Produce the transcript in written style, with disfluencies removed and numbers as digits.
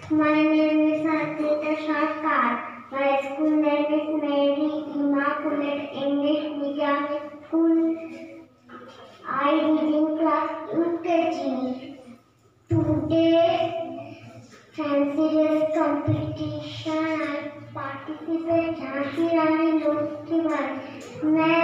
My name is Harpreet Sarkar. My school name is Mary Immaculate English Medium School. I read in class UKG. Today, fancy dress competition I participate Jhansi Rani Lothiwai. मैं